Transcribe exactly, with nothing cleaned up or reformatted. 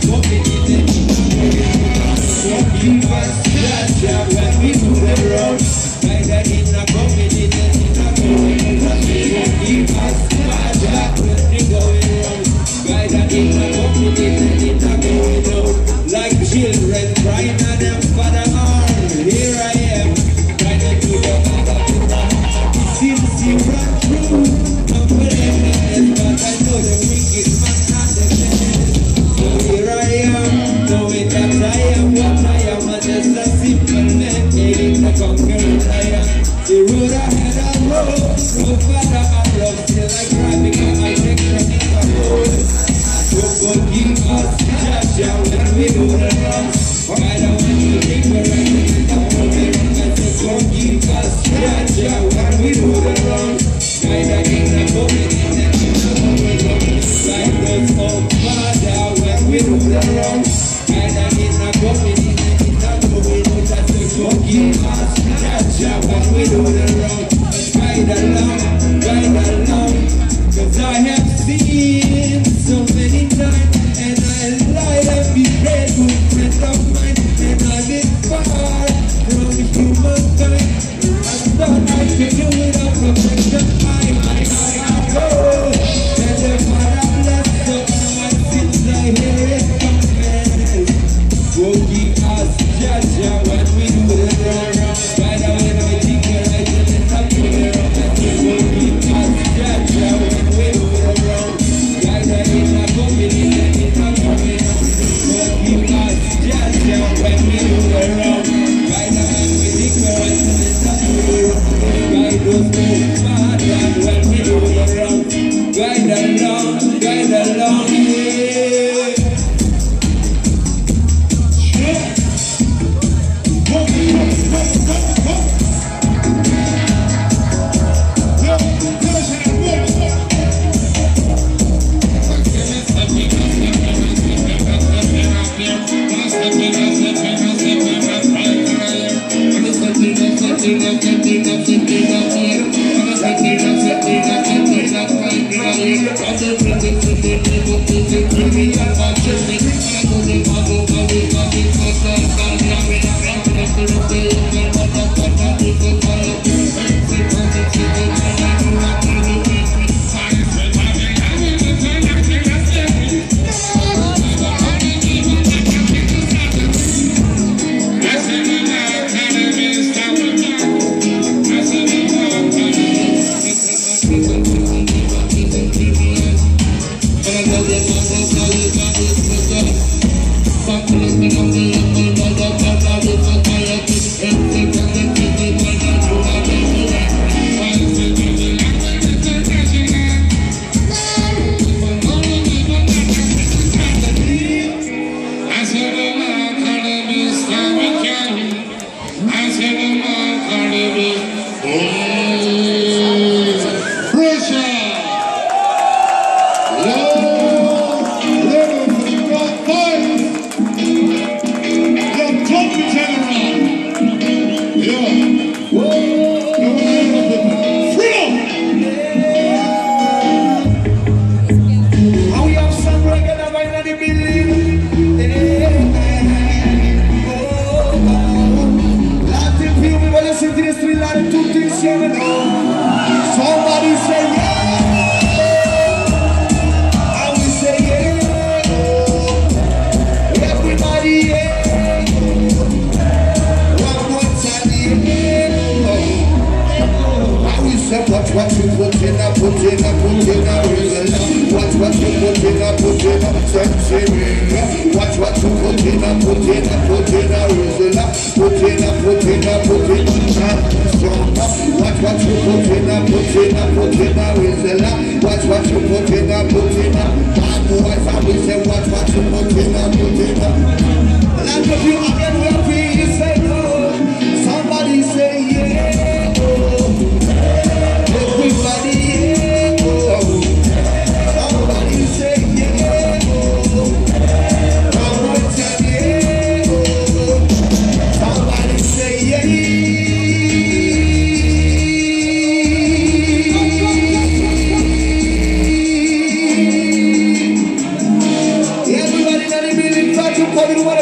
coming in and so keep us Jaja when we move around. Guide in a coming in and a going out. So keep us Jaja when we going round. Guide in a coming in and a going out. Like children crying on them father arm. Here I am, guided to the mother to the seems you run through. I'm feeling but I know the wicked man not the best. So here I am, knowing that I am what I am. I'm just a simple man, needing to conquer I am. The road ahead I road, no father I love. Still I cry because I take running the road. So forgive us, Jaja, when we do the wrong. I don't want to think we're right in the moment. So forgive us, Jaja, when we do the wrong. I don't need to go in and like those old father when we do the wrong. I don't need to go in and so forgive us, Jaja, when we do the wrong. Guide along, guide along, cause I have seen so many times, and I lie and be grateful friend of mine, and I live far from humankind. I thought I could do without perfection. I, I, I, I go, and the Father bless up my sins. I hear it from heaven. Everybody